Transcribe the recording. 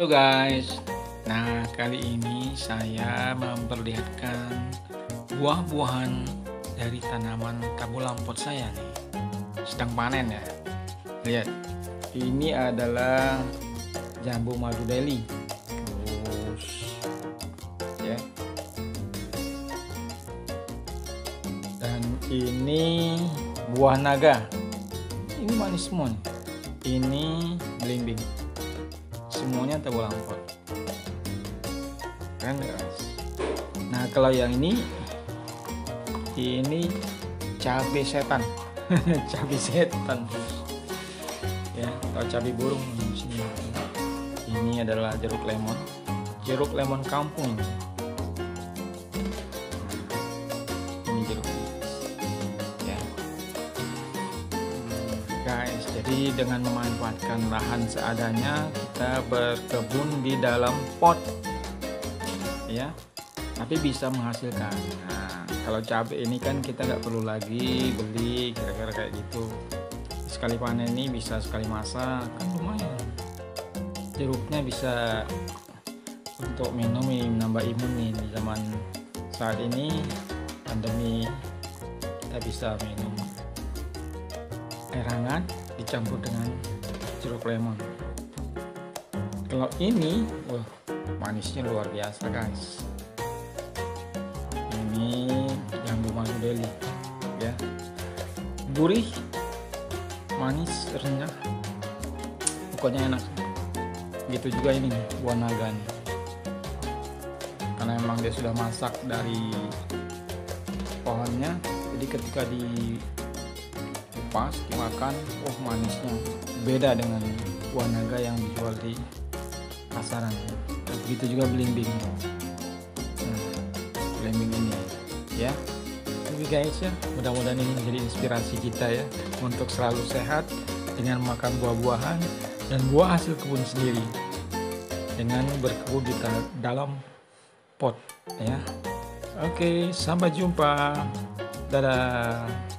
Halo guys, nah kali ini saya memperlihatkan buah-buahan dari tanaman tabu lampot saya nih, sedang panen ya. Lihat, ini adalah jambu madu Delhi. Terus, ya. Dan ini buah naga. Ini manis mon. Ini belimbing. Semuanya tabu lampot, keren guys. Nah kalau yang ini cabai setan. Cabai setan ya, atau cabai burung di sini. Ini adalah jeruk lemon kampung. Ini jeruk ya guys. Jadi dengan memanfaatkan lahan seadanya, kita berkebun di dalam pot ya, tapi bisa menghasilkan. Nah kalau cabai ini kan kita nggak perlu lagi beli, kira-kira kayak gitu. Sekali panen ini bisa sekali masak, kan lumayan. Jeruknya bisa untuk minum, menambah imun nih di zaman saat ini pandemi. Kita bisa minum air hangat dicampur dengan jeruk lemon. Kalau ini, wah, manisnya luar biasa guys. Ini jambu madu Delhi ya, gurih, manis, renyah, pokoknya enak. Gitu juga ini buah naga nih, karena memang dia sudah masak dari pohonnya, jadi ketika dikupas dimakan, manisnya beda dengan buah naga yang dijual di pasaran. Begitu juga belimbing. Belimbing ini ya. Oke guys ya, mudah-mudahan ini menjadi inspirasi kita ya untuk selalu sehat dengan makan buah-buahan dan buah hasil kebun sendiri dengan berkebun di dalam pot ya. Oke, sampai jumpa. Dadah.